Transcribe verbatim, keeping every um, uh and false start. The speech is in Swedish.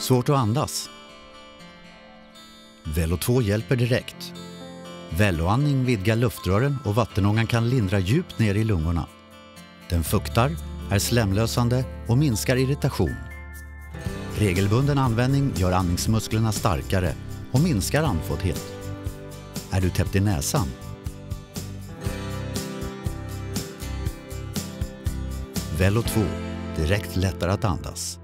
Svårt att andas? Velo två hjälper direkt. Veloandning vidgar luftrören och vattenångan kan lindra djupt ner i lungorna. Den fuktar, är slemlösande och minskar irritation. Regelbunden användning gör andningsmusklerna starkare och minskar andfåddhet. Är du täppt i näsan? Velo två, direkt lättare att andas.